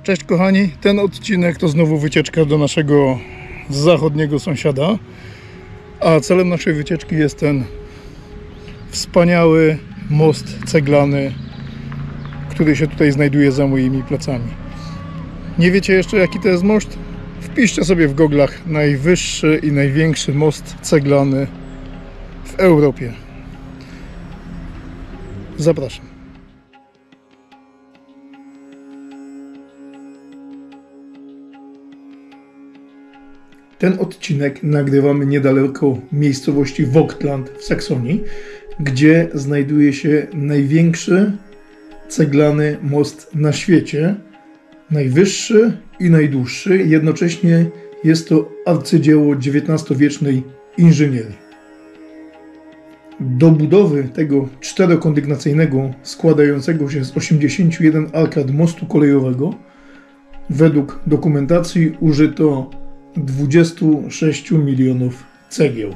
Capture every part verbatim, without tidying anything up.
Cześć kochani, ten odcinek to znowu wycieczka do naszego zachodniego sąsiada, a celem naszej wycieczki jest ten wspaniały most ceglany, który się tutaj znajduje za moimi plecami. Nie wiecie jeszcze, jaki to jest most? Wpiszcie sobie w goglach najwyższy i największy most ceglany w Europie. Zapraszam. Ten odcinek nagrywamy niedaleko miejscowości Vogtland w Saksonii, gdzie znajduje się największy ceglany most na świecie, najwyższy i najdłuższy. Jednocześnie jest to arcydzieło dziewiętnastowiecznej inżynierii. Do budowy tego czterokondygnacyjnego, składającego się z osiemdziesięciu jeden arkad mostu kolejowego, według dokumentacji użyto dwadzieścia sześć milionów cegieł.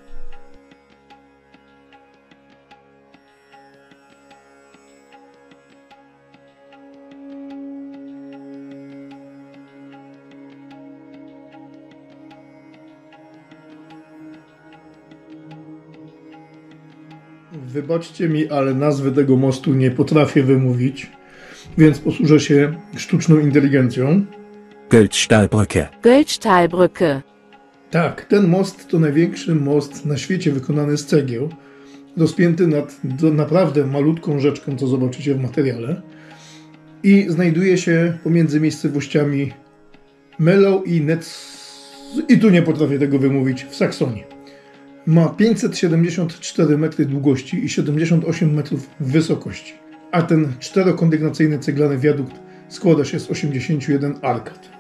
Wybaczcie mi, ale nazwy tego mostu nie potrafię wymówić, więc posłużę się sztuczną inteligencją. Goldstahlbrücke. Goldstahlbrücke. Tak, ten most to największy most na świecie wykonany z cegieł, rozpięty nad naprawdę malutką rzeczką, co zobaczycie w materiale, i znajduje się pomiędzy miejscowościami Mellau i Netz, i tu nie potrafię tego wymówić, w Saksonii. Ma pięćset siedemdziesiąt cztery metry długości i siedemdziesiąt osiem metrów wysokości, a ten czterokondygnacyjny ceglany wiadukt składa się z osiemdziesięciu jeden arkad.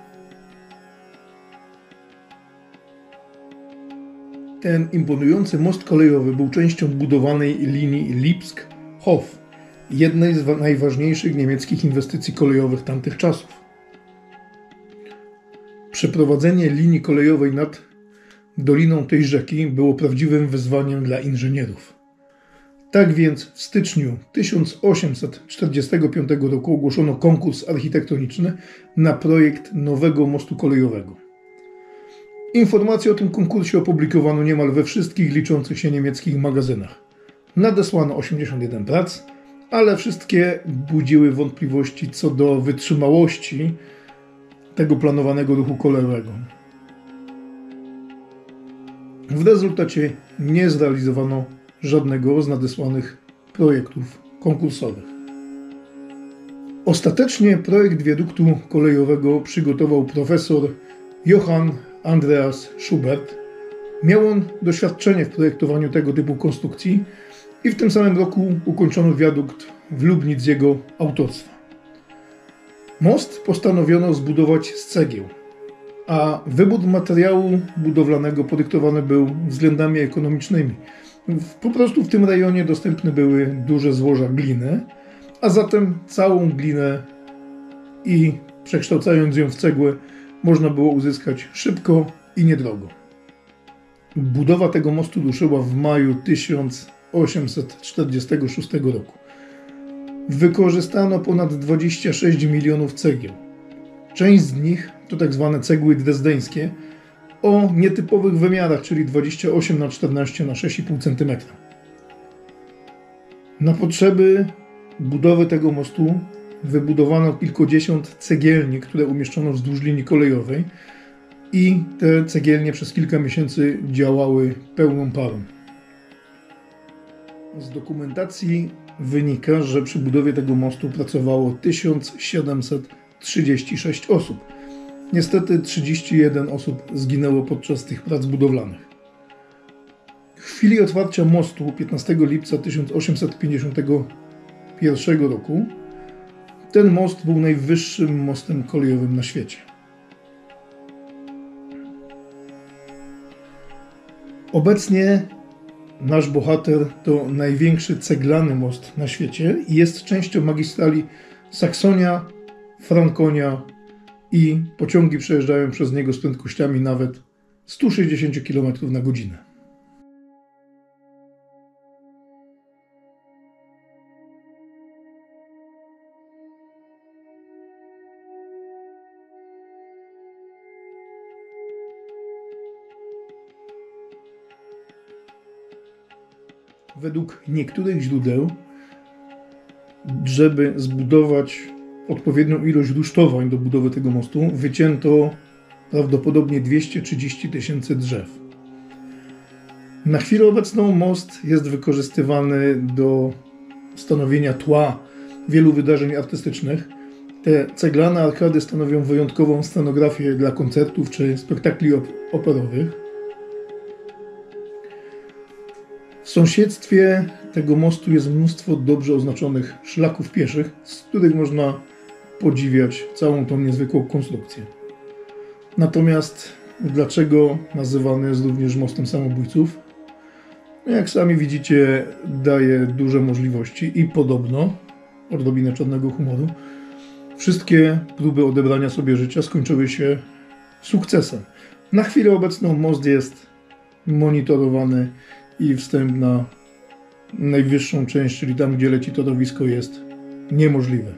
Ten imponujący most kolejowy był częścią budowanej linii Lipsk-Hof, jednej z najważniejszych niemieckich inwestycji kolejowych tamtych czasów. Przeprowadzenie linii kolejowej nad doliną tej rzeki było prawdziwym wyzwaniem dla inżynierów. Tak więc w styczniu tysiąc osiemset czterdziestego piątego roku ogłoszono konkurs architektoniczny na projekt nowego mostu kolejowego. Informacje o tym konkursie opublikowano niemal we wszystkich liczących się niemieckich magazynach. Nadesłano osiemdziesiąt jeden prac, ale wszystkie budziły wątpliwości co do wytrzymałości tego planowanego ruchu kolejowego. W rezultacie nie zrealizowano żadnego z nadesłanych projektów konkursowych. Ostatecznie projekt wiaduktu kolejowego przygotował profesor Johann Andreas Schubert. Miał on doświadczenie w projektowaniu tego typu konstrukcji i w tym samym roku ukończono wiadukt w Lubnitz z jego autorstwa. Most postanowiono zbudować z cegieł, a wybór materiału budowlanego podyktowany był względami ekonomicznymi. Po prostu w tym rejonie dostępne były duże złoża gliny, a zatem całą glinę i przekształcając ją w cegłę można było uzyskać szybko i niedrogo. Budowa tego mostu ruszyła w maju tysiąc osiemset czterdziestego szóstego roku. Wykorzystano ponad dwadzieścia sześć milionów cegieł. Część z nich to tak zwane cegły drezdeńskie o nietypowych wymiarach, czyli dwadzieścia osiem na czternaście na sześć i pół centymetra. Na potrzeby budowy tego mostu wybudowano kilkadziesiąt cegielni, które umieszczono wzdłuż linii kolejowej, i te cegielnie przez kilka miesięcy działały pełną parą. Z dokumentacji wynika, że przy budowie tego mostu pracowało tysiąc siedemset trzydzieści sześć osób. Niestety trzydzieści jeden osób zginęło podczas tych prac budowlanych. W chwili otwarcia mostu piętnastego lipca tysiąc osiemset pięćdziesiątego pierwszego roku ten most był najwyższym mostem kolejowym na świecie. Obecnie nasz bohater to największy ceglany most na świecie i jest częścią magistrali Saksonia-Frankonia i pociągi przejeżdżają przez niego z prędkościami nawet sto sześćdziesiąt kilometrów na godzinę. Według niektórych źródeł, żeby zbudować odpowiednią ilość rusztowań do budowy tego mostu, wycięto prawdopodobnie dwieście trzydzieści tysięcy drzew. Na chwilę obecną most jest wykorzystywany do stanowienia tła wielu wydarzeń artystycznych. Te ceglane arkady stanowią wyjątkową scenografię dla koncertów czy spektakli op operowych. W sąsiedztwie tego mostu jest mnóstwo dobrze oznaczonych szlaków pieszych, z których można podziwiać całą tą niezwykłą konstrukcję. Natomiast dlaczego nazywany jest również mostem samobójców? Jak sami widzicie, daje duże możliwości i podobno, odrobinę czarnego humoru, wszystkie próby odebrania sobie życia skończyły się sukcesem. Na chwilę obecną most jest monitorowany i wstęp na najwyższą część, czyli tam, gdzie leci torowisko, jest niemożliwy.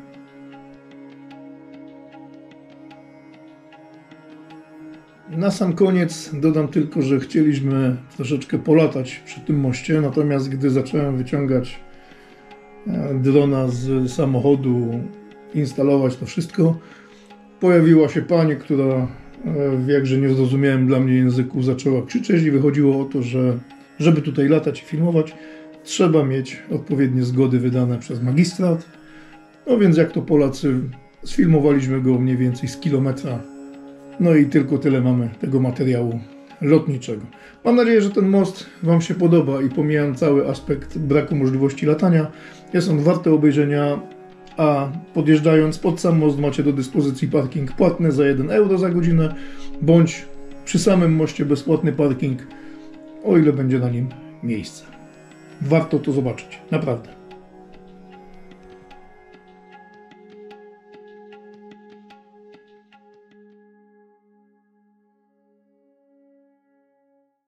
Na sam koniec dodam tylko, że chcieliśmy troszeczkę polatać przy tym moście, natomiast gdy zacząłem wyciągać drona z samochodu, instalować to wszystko, pojawiła się pani, która w jakże niezrozumiałym dla mnie języku zaczęła krzyczeć i wychodziło o to, że żeby tutaj latać i filmować, trzeba mieć odpowiednie zgody wydane przez magistrat. No więc jak to Polacy, sfilmowaliśmy go mniej więcej z kilometra. No i tylko tyle mamy tego materiału lotniczego. Mam nadzieję, że ten most Wam się podoba i pomijam cały aspekt braku możliwości latania, jest on warty obejrzenia, a podjeżdżając pod sam most macie do dyspozycji parking płatny za jeden euro za godzinę, bądź przy samym moście bezpłatny parking, o ile będzie na nim miejsce. Warto to zobaczyć, naprawdę.